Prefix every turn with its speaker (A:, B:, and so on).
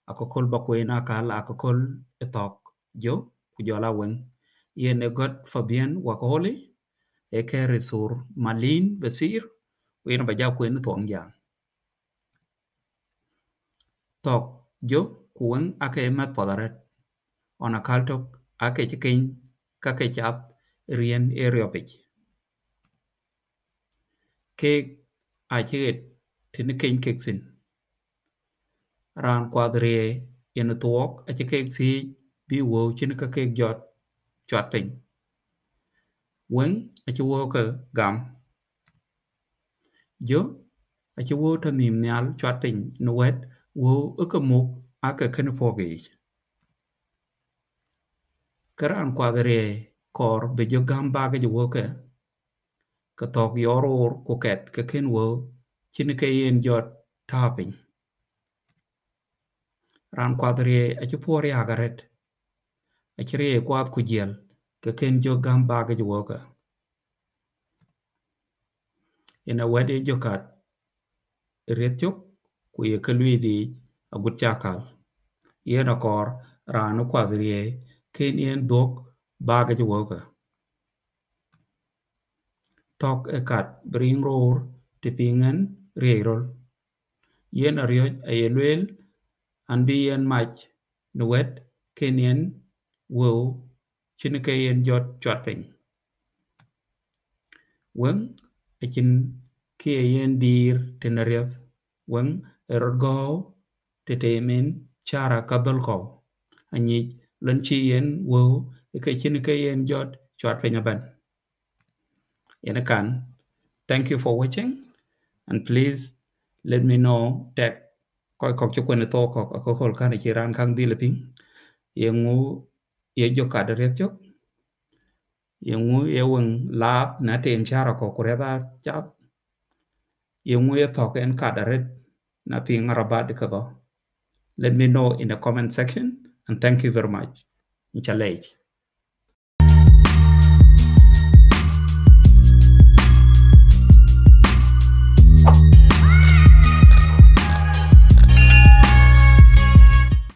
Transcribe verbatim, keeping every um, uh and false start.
A: akokol bakwena kal akokol etok jo kujola weng yene got fabien wakoli e kere sur malin besir wena baja kwen Thuɔŋjäŋ tok jo kuwen ake mat podaret ona kaltok ake chikin kake chap rien eriopich ke achet tin ken keksin ran kwadrie yen tuok ache kek si bi wo chin ka kek jot chwat pin wen ache wo ka gam jo ache wo ta nim nyal chwat pin nuet wo ukamuk aka ken fogi karan kwadrie kor be jo gam baga jo wo ka ka tok yoror ku ket ka ken wo chin ka yen jot tapin ran kwadrie ache pori agaret achire kwad ku jel ka ken jo gam baga jo wo ka ina wade jo kat retchok ku ye kalwi di agut chakal yena kor ran kwadrie ken yen dok baga jo wo ka tok ekat bring roar te pingen reirol yen arioj ayelwel an bi yen mach nuet ken yen wo chinike yen jot chwatping wen achin kie yen dir tenarief wen ergo te temin chara kadolko anyich lan chi yen wo ke chinike yen jot chwatping aban yen kan. Thank you for watching and please let me know that koi kok chukwen to kok akokol kan chiran kang diliping yengu ye joka de retchok yengu ye weng lap na tem chara ko kureba chap yengu ye thok en kadaret na ping rabat kabo. Let me know in the comment section and thank you very much. Inchalej.